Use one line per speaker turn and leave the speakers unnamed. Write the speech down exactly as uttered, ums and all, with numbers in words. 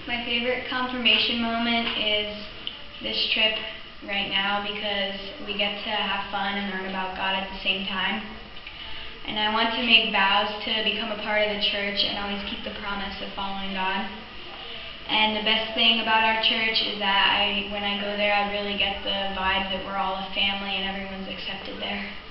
My favorite confirmation moment is this trip right now because we get to have fun and learn about God at the same time. And I want to make vows to become a part of the church and always keep the promise of following God. And the best thing about our church is that I, when I go there, I really get the vibe that we're all a family and everyone's accepted there.